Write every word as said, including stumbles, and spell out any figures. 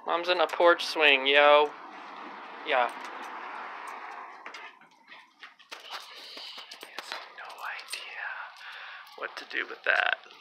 Mom's in a porch swing, yo. Yeah. He has no idea what to do with that.